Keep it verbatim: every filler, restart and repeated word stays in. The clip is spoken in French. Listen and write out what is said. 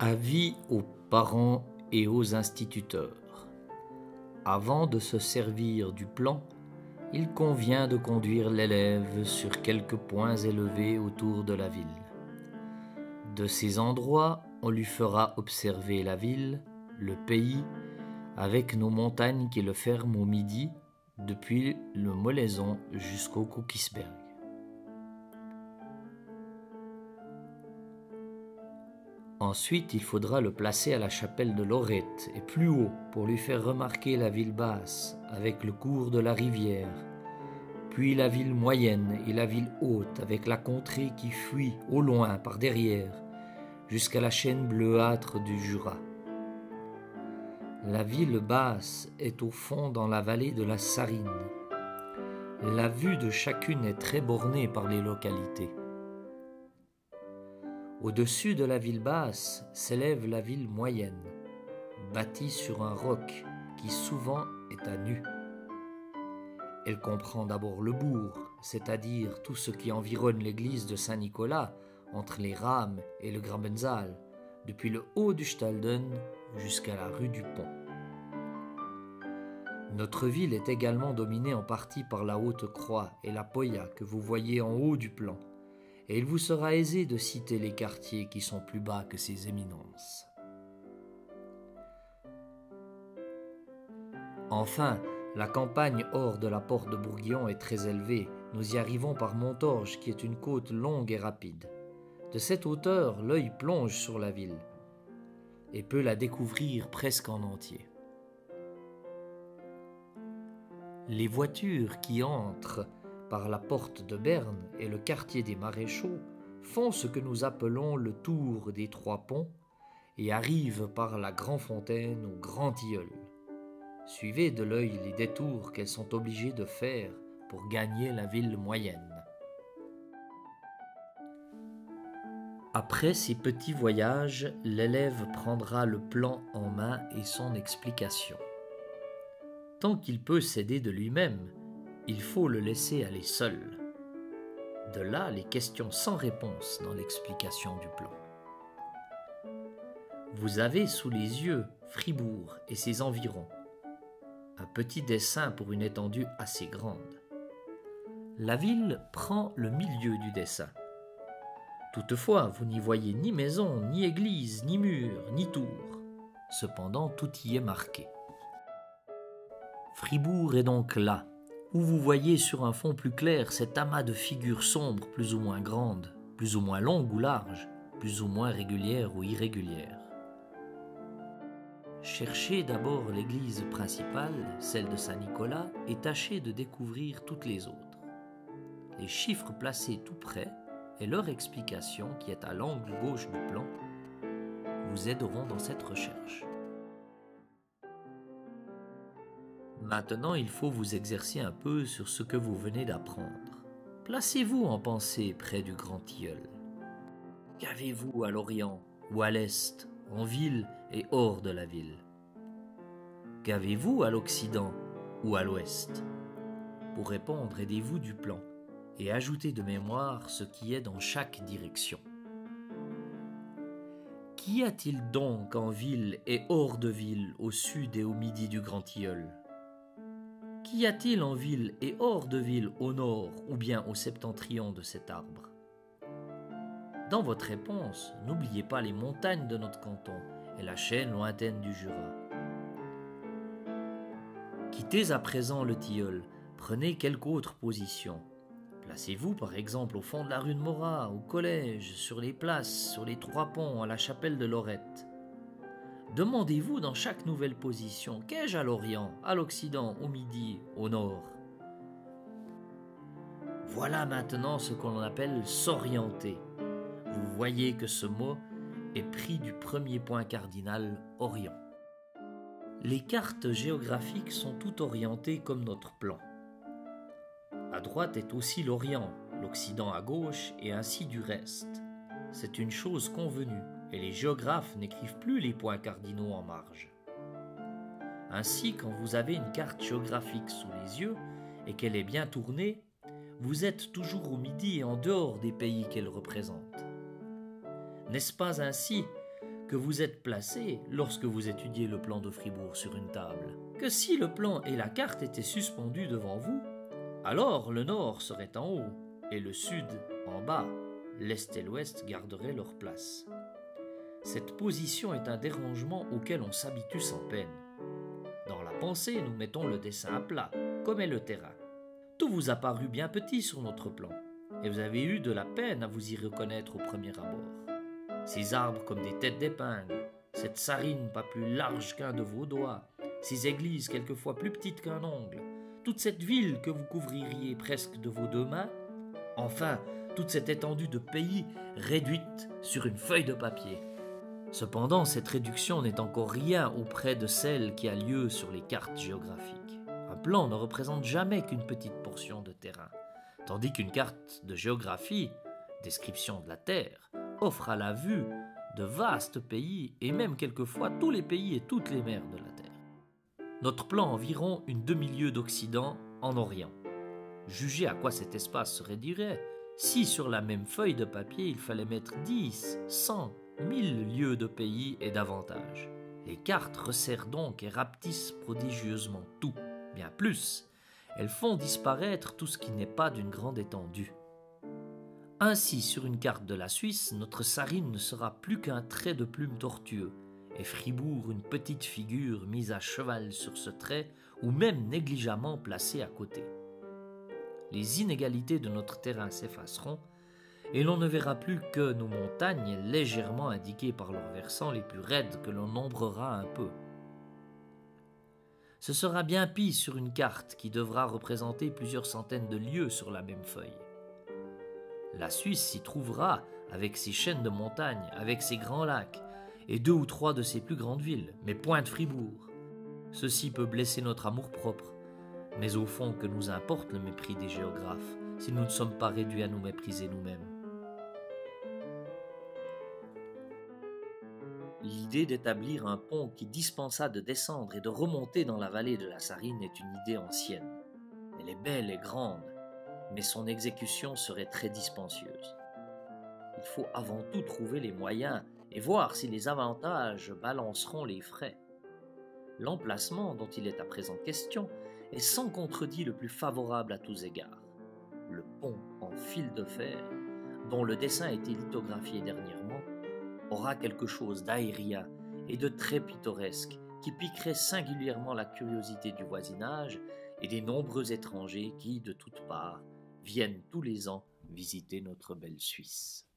Avis aux parents et aux instituteurs. Avant de se servir du plan, il convient de conduire l'élève sur quelques points élevés autour de la ville. De ces endroits, on lui fera observer la ville, le pays, avec nos montagnes qui le ferment au midi, depuis le Molaison jusqu'au Koukisberg. Ensuite, il faudra le placer à la chapelle de Lorette et plus haut pour lui faire remarquer la ville basse avec le cours de la rivière, puis la ville moyenne et la ville haute avec la contrée qui fuit au loin par derrière jusqu'à la chaîne bleuâtre du Jura. La ville basse est au fond dans la vallée de la Sarine. La vue de chacune est très bornée par les localités. Au-dessus de la ville basse s'élève la ville moyenne, bâtie sur un roc qui souvent est à nu. Elle comprend d'abord le bourg, c'est-à-dire tout ce qui environne l'église de Saint-Nicolas, entre les Rames et le Grabenzal, depuis le haut du Stalden jusqu'à la rue du Pont. Notre ville est également dominée en partie par la Haute-Croix et la Poya que vous voyez en haut du plan, et il vous sera aisé de citer les quartiers qui sont plus bas que ces éminences. Enfin, la campagne hors de la porte de Bourguillon est très élevée. Nous y arrivons par Montorge, qui est une côte longue et rapide. De cette hauteur, l'œil plonge sur la ville et peut la découvrir presque en entier. Les voitures qui entrent par la porte de Berne et le quartier des Maréchaux font ce que nous appelons le tour des trois ponts et arrivent par la Grand-Fontaine au Grand-Tilleul. Suivez de l'œil les détours qu'elles sont obligées de faire pour gagner la ville moyenne. Après ces petits voyages, l'élève prendra le plan en main et son explication. Tant qu'il peut s'aider de lui-même, il faut le laisser aller seul. De là les questions sans réponse dans l'explication du plan. Vous avez sous les yeux Fribourg et ses environs. Un petit dessin pour une étendue assez grande. La ville prend le milieu du dessin. Toutefois, vous n'y voyez ni maison, ni église, ni mur, ni tour. Cependant, tout y est marqué. Fribourg est donc là, où vous voyez sur un fond plus clair cet amas de figures sombres plus ou moins grandes, plus ou moins longues ou larges, plus ou moins régulières ou irrégulières. Cherchez d'abord l'église principale, celle de Saint-Nicolas, et tâchez de découvrir toutes les autres. Les chiffres placés tout près et leur explication, qui est à l'angle gauche du plan, vous aideront dans cette recherche. Maintenant, il faut vous exercer un peu sur ce que vous venez d'apprendre. Placez-vous en pensée près du Grand-Tilleul. Qu'avez-vous à l'Orient ou à l'Est, en ville et hors de la ville? Qu'avez-vous à l'Occident ou à l'Ouest? Pour répondre, aidez-vous du plan et ajoutez de mémoire ce qui est dans chaque direction. Qu'y a-t-il donc en ville et hors de ville, au sud et au midi du Grand-Tilleul? Qu'y a-t-il en ville et hors de ville, au nord ou bien au septentrion de cet arbre? Dans votre réponse, n'oubliez pas les montagnes de notre canton et la chaîne lointaine du Jura. Quittez à présent le Tilleul, prenez quelque autre position. Placez-vous par exemple au fond de la rue de Morat, au collège, sur les places, sur les trois ponts, à la chapelle de Lorette. Demandez-vous dans chaque nouvelle position, qu'ai-je à l'Orient, à l'Occident, au Midi, au Nord? Voilà maintenant ce qu'on appelle s'orienter. Vous voyez que ce mot est pris du premier point cardinal, Orient. Les cartes géographiques sont toutes orientées comme notre plan. À droite est aussi l'Orient, l'Occident à gauche et ainsi du reste. C'est une chose convenue et les géographes n'écrivent plus les points cardinaux en marge. Ainsi, quand vous avez une carte géographique sous les yeux et qu'elle est bien tournée, vous êtes toujours au midi et en dehors des pays qu'elle représente. N'est-ce pas ainsi que vous êtes placé lorsque vous étudiez le plan de Fribourg sur une table, que si le plan et la carte étaient suspendus devant vous, alors le nord serait en haut et le sud en bas, l'est et l'ouest garderaient leur place. Cette position est un dérangement auquel on s'habitue sans peine. Dans la pensée, nous mettons le dessin à plat, comme est le terrain. Tout vous a paru bien petit sur notre plan, et vous avez eu de la peine à vous y reconnaître au premier abord. Ces arbres comme des têtes d'épingle, cette sarine pas plus large qu'un de vos doigts, ces églises quelquefois plus petites qu'un ongle, toute cette ville que vous couvririez presque de vos deux mains, enfin, toute cette étendue de pays réduite sur une feuille de papier. Cependant, cette réduction n'est encore rien auprès de celle qui a lieu sur les cartes géographiques. Un plan ne représente jamais qu'une petite portion de terrain, tandis qu'une carte de géographie, description de la Terre, offre à la vue de vastes pays et même quelquefois tous les pays et toutes les mers de la Terre. Notre plan environ une demi-lieue d'Occident en Orient. Jugez à quoi cet espace se réduirait si sur la même feuille de papier il fallait mettre dix, cent, mille lieues de pays et davantage. Les cartes resserrent donc et rapetissent prodigieusement tout, bien plus. Elles font disparaître tout ce qui n'est pas d'une grande étendue. Ainsi, sur une carte de la Suisse, notre sarine ne sera plus qu'un trait de plume tortueux, et Fribourg une petite figure mise à cheval sur ce trait, ou même négligemment placée à côté. Les inégalités de notre terrain s'effaceront, et l'on ne verra plus que nos montagnes légèrement indiquées par leurs versants les plus raides que l'on nombrera un peu. Ce sera bien pis sur une carte qui devra représenter plusieurs centaines de lieues sur la même feuille. La Suisse s'y trouvera avec ses chaînes de montagnes, avec ses grands lacs, et deux ou trois de ses plus grandes villes, mais point de Fribourg. Ceci peut blesser notre amour-propre, mais au fond que nous importe le mépris des géographes, si nous ne sommes pas réduits à nous mépriser nous-mêmes. L'idée d'établir un pont qui dispensât de descendre et de remonter dans la vallée de la Sarine est une idée ancienne. Elle est belle et grande, mais son exécution serait très dispendieuse. Il faut avant tout trouver les moyens et voir si les avantages balanceront les frais. L'emplacement dont il est à présent question est sans contredit le plus favorable à tous égards. Le pont en fil de fer, dont le dessin a été lithographié dernièrement, aura quelque chose d'aérien et de très pittoresque qui piquerait singulièrement la curiosité du voisinage et des nombreux étrangers qui, de toutes parts, viennent tous les ans visiter notre belle Suisse.